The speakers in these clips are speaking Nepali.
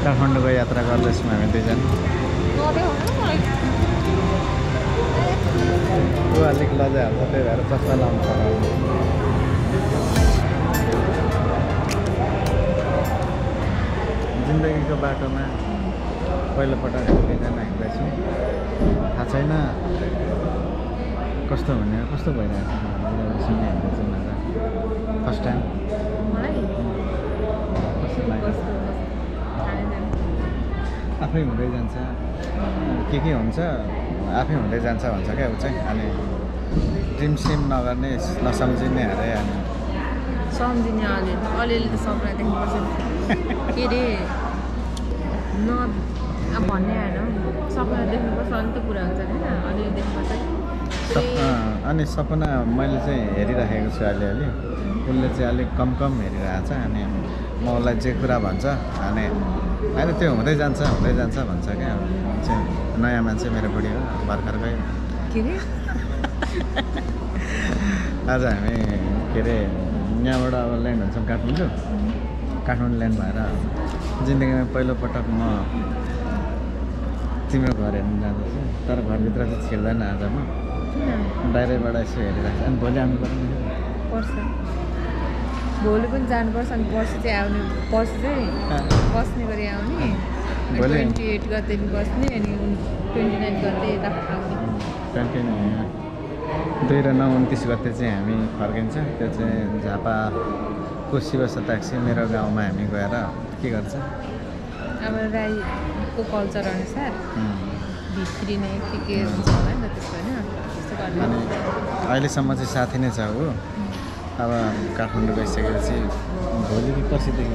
काठमाडौँको यात्रा गर्दैछौँ हामी दुईजना। ऊ अलिक लजाइहाल्छ, त्यही भएर चस्मा लाउनु पर्यो। जिन्दगीको बाटोमा पहिलोपटक दुईजना हिँड्दैछौँ। थाहा छैन कस्तो भन्ने कस्तो भइरहेको छ हिँड्दैछौँ भनेर। फर्स्ट टाइम कस्तो लाग्यो? आफै हुँदै जान्छ, के हुन्छ आफै हुँदै जान्छ भन्छ क्या ऊ चाहिँ। अनि ड्रिम सिम नगर्ने नसम्झिने अरे। अनि सम्झिने अलिअलि त सपना देख्नुपर्छ के अरे न अब भन्ने होइन, सपना देख्नुपर्छ अनि त पुरा हुन्छ होइन, अलिअलि देख्नुपर्छ। अनि सपना मैले चाहिँ हेरिराखेको छु अलिअलि, उसले चाहिँ अलिक कम हेरिरहेको छ। अनि म उसलाई जे कुरा भन्छ अनि होइन त्यो हुँदै जान्छ भन्छ क्या। चाहिँ नयाँ मान्छे मेरो बुढी हो भर्खरकै। के अरे आज हामी के अरे यहाँबाट अब ल्यान्ड हुन्छौँ काठमाडौँ ल्यान्ड भएर जिन्दगीमा पहिलोपटक म तिम्रो घर हेर्नु जाँदैछु। तर घरभित्र चाहिँ छिर्दैन आज म, बाहिरबाट यसो हेरिरहेको छु। अनि भोलि आउनु पर्छ, भोलि पनि जानुपर्छ। अनि पर्सि चाहिँ आउने, पर्सि चाहिँ बस्ने गरी आउने। 28 गते बस्ने अनि 29 गते यता आउने। 2 र 9 29 गते चाहिँ हामी फर्किन्छ। त्यो चाहिँ झापाको शिवसा ट्याक्सी मेरो गाउँमा हामी गएर के गर्छ अब राईको कल्चर अनुसार भित्री नै के हुन्छ होला नि त त्यसको होइन, त्यस्तो गर्नु। अनि अहिलेसम्म चाहिँ साथी नै छ ऊ। अब काठमाडौँ गइसकेपछि भोलि कि पर्सिदेखि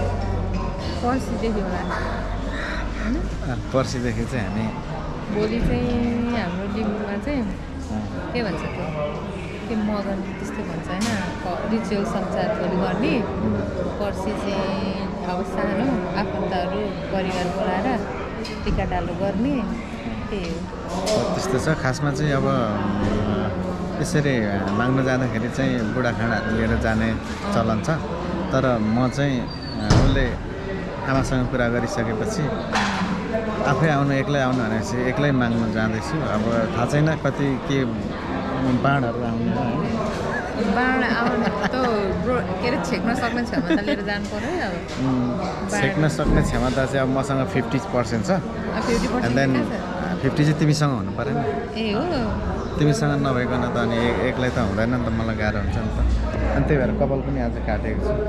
होला होइन। पर्सिदेखि चाहिँ हामी भोलि चाहिँ हाम्रो लिम्बूमा चाहिँ के भन्छ त्यो मगन त्यस्तो भन्छ होइन, रिचुअल सञ्चारहरू गर्ने। पर्सि चाहिँ अब सानो आफन्तहरू परिवार बोलाएर टिका डालो गर्ने, त्यही हो। त्यस्तो छ खासमा चाहिँ। अब यसरी माग्नु जाँदाखेरि चाहिँ बुढाखाडाहरू लिएर जाने चलन छ। तर म चाहिँ उसले आमासँग कुरा गरिसकेपछि आफै एक्लै आउनु भनेपछि एक्लै माग्नु जाँदैछु। अब थाहा छैन कति के बाँडहरू आउने हो होइन। बाँड आउनु त के अरे छेक्न सक्ने क्षमता लिएर जानु पऱ्यो है। अब छेक्न सक्ने क्षमता चाहिँ अब मसँग 50% छ। 50% एन्ड देन 50 चाहिँ तिमीसँग हुनु पऱ्यो नि। ए हो, तिमीसँग नभइकन त अनि एक्लै त हुँदैन नि त, मलाई गाह्रो हुन्छ नि त। अनि त्यही भएर कपाल पनि आज काटेको छु।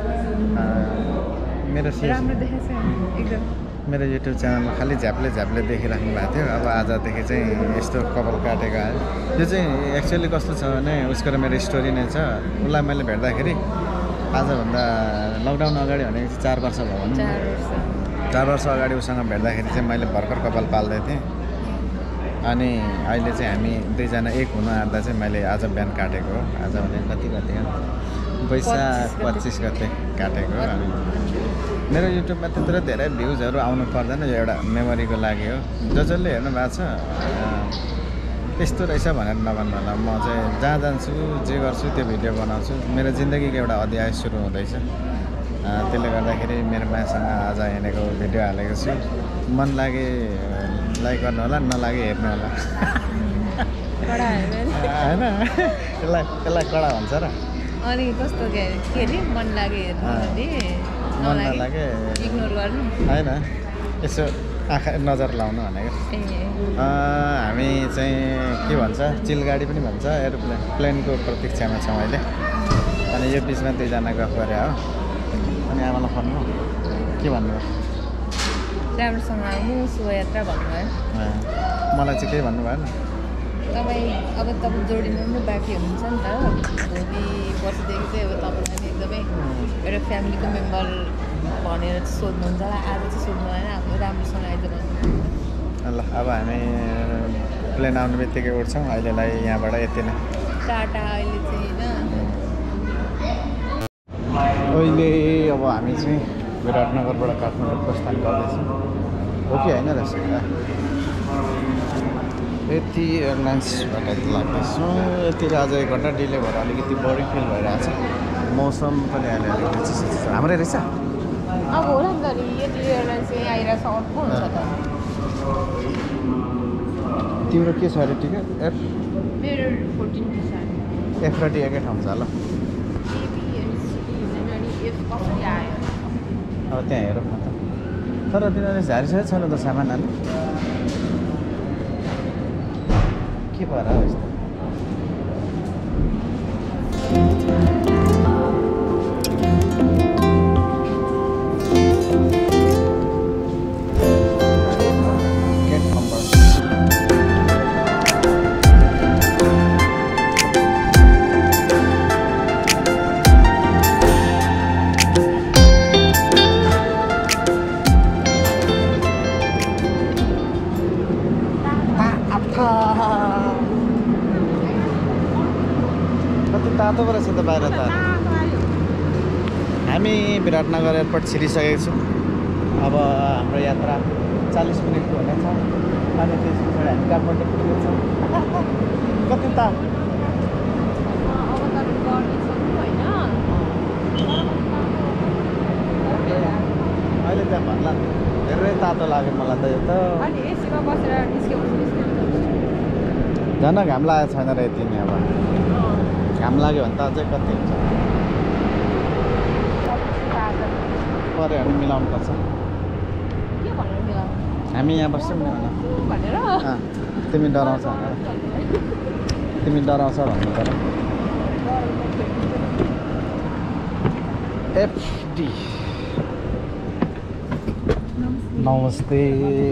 मेरो युट्युब च्यानलमा खालि झ्याप्ले देखिराख्नु भएको थियो। अब आजदेखि चाहिँ यस्तो कपाल काटेको आयो। यो चाहिँ एक्चुअली कस्तो छ भने उसको र मेरो स्टोरी नै छ। उसलाई मैले भेट्दाखेरि आजभन्दा लकडाउन अगाडि भनेको चाहिँ 4 वर्ष भयो भनौँ। 4 वर्ष अगाडि उसँग भेट्दाखेरि चाहिँ मैले भर्खर कपाल पाल्दै थिएँ। अनि अहिले चाहिँ हामी दुईजना एक हुन आँट्दा चाहिँ मैले आज बिहान काटेको हो। आज भने कति गते हो? वैशाख 25 गते काटेको हो। अनि मेरो युट्युबमा त्यत्रो धेरै भ्युजहरू आउनु पर्दैन, यो एउटा मेमोरीको लागि हो। जसले हेर्नु भएको छ यस्तो रहेछ भनेर नभन्नु होला। म चाहिँ जहाँ जान्छु जे गर्छु त्यो भिडियो बनाउँछु। मेरो जिन्दगीको एउटा अध्याय सुरु हुँदैछ। त्यसले गर्दाखेरि मेरो मायासँग आज हिँडेको भिडियो हालेको छु। मन लागे लाइक गर्नु होला, नलागे हेर्नु होला होइन। यसलाई कडा भन्छ र। अनि कस्तो के अरे मन लागे हेर्नु, मन नलागे इग्नोर गर्नु होइन, यसो आँखा नजर लाउनु भनेको। हामी चाहिँ के भन्छ चिलगाडी पनि भन्छ, प्लेनको प्रतीक्षामा छौँ अहिले। अनि यो बिचमा दुईजना गफ गरे हो। अनि आमालाई भन्नु के भन्नुभयो? राम्रोसँग आउनु, शुभयात्रा भन्नुभयो। मलाई चाहिँ केही भन्नु भएन? तपाईँ जोडिनु पनि बाँकी हुनुहुन्छ नि त। भोलि पर्सिदेखि चाहिँ अब तपाईँलाई एकदमै एउटा फ्यामिलीको मेम्बर भनेर सोध्नुहुन्छ होला। आज चाहिँ सोध्नु भएन, आफ्नो राम्रोसँग आइज भन्नु। ल अब हामी प्लेन आउने बित्तिकै उठ्छौँ। अहिलेलाई यहाँबाट यति नै, टाटा। अहिले चाहिँ होइन अहिले अब हामी चाहिँ विराटनगरबाट काठमाडौँ प्रस्थान गर्दैछौँ। हो कि होइन रहेछ? यति एयरलाइन्सबाट लाग्दैछौँ। यतिर आज 1 घन्टा डिले भएर अलिकति बोरिङ फिल भइरहेको छ। मौसम पनि अहिले अलिकति चिसो छ। हाम्रै रहेछ अब होला नि त नि यति एयरलाइन्स चाहिँ आइरहेको छ अर्को हुन्छ त तिम्रो के छ अरे टिकट एफ मेरो 14 छ एफ र टी एकै ठाउँ छ ल अब त्यहाँ हेरौँ न त तर तिनीहरूले झारिसकेको छैन त सामानहरू के भएर हो यस्तो तातो पो रहेछ त बाहिर त हामी विराटनगर एयरपोर्ट छिरिसकेको छौँ अब हाम्रो यात्रा 40 मिनटको हुनेछ अनि त्यस पछाडि हामी काठमाडौँ पुग्नेछौँ कति त अहिले त्यहाँ भन्ला धेरै तातो लाग्यो मलाई त यो त झन् घाम लागेको छैन र यति नै अब घाम लाग्यो भने त अझै कति हुन्छ पऱ्यो भने मिलाउनु पर्छ हामी यहाँ बस्छौँ नि भनेर तिमी डराउँछ भनेर तिमी डराउँछ भन्नु पऱ्यो एफडी नमस्ते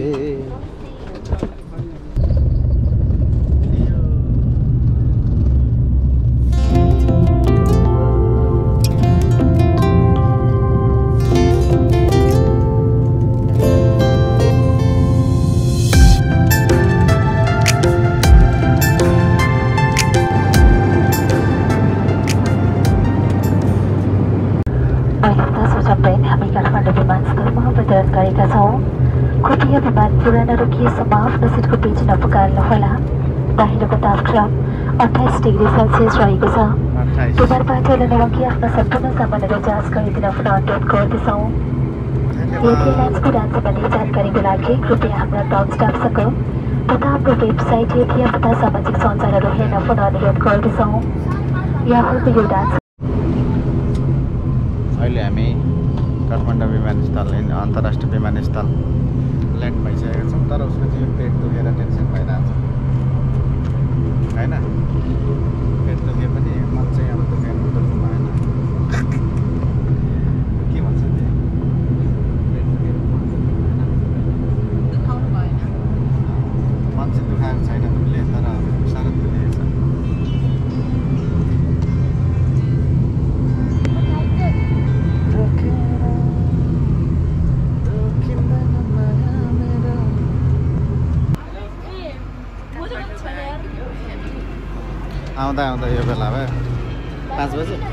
काठमाडौँ विमानस्थलमा अवतरण गरेका छौँ। कृपया विमान पूरा नरोकिएसम्म आफ्नो सिटको पेज नपुकार्नुहोला। बाहिरको तापक्रम 28 डिग्री सेल्सियस रहेको छ। विमानबाट लडाउँकी आफ्ना सम्पूर्ण सामानहरू जाँच गरिदिन पुनः अनुरोध गर्दछौँ। यदि एयरलाइन्सको उडान सम्बन्धी जानकारीको लागि कृपया हाम्रा ग्राउन्ड स्टाफसँग तथा हाम्रो वेबसाइट तथा सामाजिक सञ्जालहरू हेर्न पुनः अनुरोध गर्दछौँ। यहाँहरूको यो उडान अहिले हामी काठमाडौँ विमानस्थल अन्तर्राष्ट्रिय विमानस्थल ल्यान्ड भइसकेका छौँ तर उसको चाहिँ पेट दुखेर टेन्सन भइरहेको छ होइन पेट दुखे पनि मन चाहिँ अब दुख्नु भएन के भन्छ त्यो पेट दुखे मन चाहिँ दुखाएको छैन तिमीले तर साह्रो दुखेको छ आउँदा आउँदा यो बेला भयो 5 बजे ल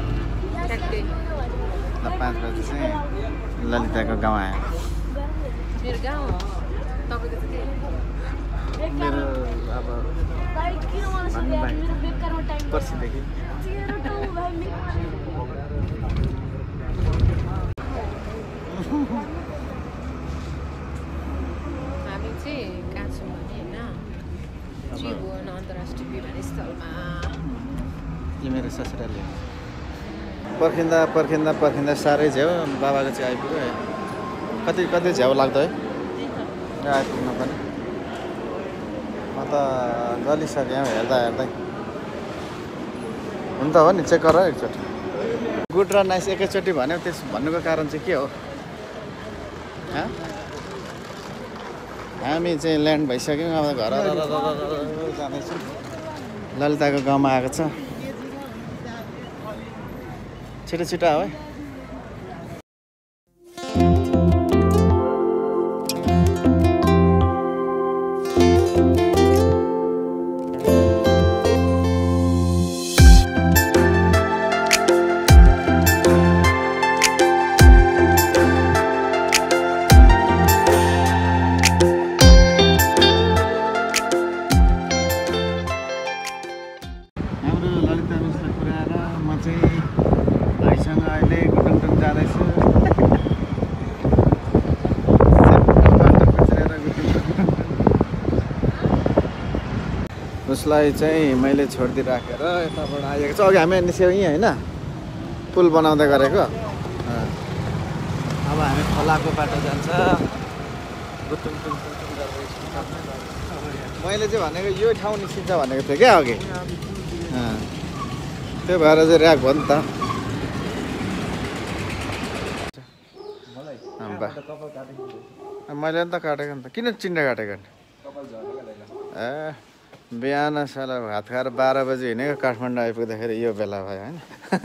5 बजे चाहिँ ललिताको गाउँ आयो मेरो गाउँ तपाईँको चाहिँ मेरो अब पर्सिदेखि हामी चाहिँ कहाँ छौँ भने होइन त्रिभुवन अन्तर्राष्ट्रिय विमानस्थलमा मेरो ससुराले पर्खिँदा पर्खिँदा पर्खिँदा साह्रै झ्याउ बाबाको चाहिँ आइपुग्यो कति कति झ्याउ लाग्दो है आइपुग्नु पनि म त गलिसकेँ हेर्दा हेर्दै हुन त हो नि चेक गर एकचोटि गुड र नाइस एकैचोटि भन्यो त्यस भन्नुको कारण चाहिँ के हो हामी चाहिँ ल्यान्ड भइसक्यौँ अब घर जाँदैछौँ ललिताको गाउँमा आएको छ छिटो छिटो आऊ है यसलाई चाहिँ मैले छोडिदिइराखेर यताबाट आएको छ। अघि हामी निस्क्यौँ यहीँ होइन, पुल बनाउँदै गरेको। अब हामी खोलाको बाटो जान्छ। मैले चाहिँ भनेको यो ठाउँ निस्किन्छ भनेको थिएँ क्या अघि, त्यो भएर चाहिँ ऱ्याक भयो नि त। मैले नि त काटेको नि त, किन चिन्डा काटेको नि? ए बिहान साला भात खाएर 12 बजी हिँडेको, काठमाडौँ आइपुग्दाखेरि यो बेला भयो होइन।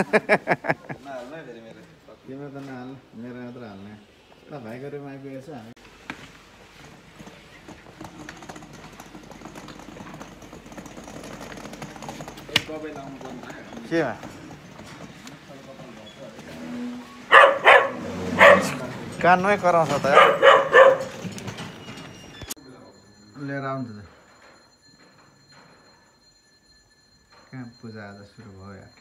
तिम्रो त नहाल्नु, मेरो मात्र हाल्ने। ल भाइको रुममा आइपुगेछ हामी। केमा कानमै कराउँछ त यार। लिएर आउनु त। कहाँ पूजा आज सुरु भयो यार।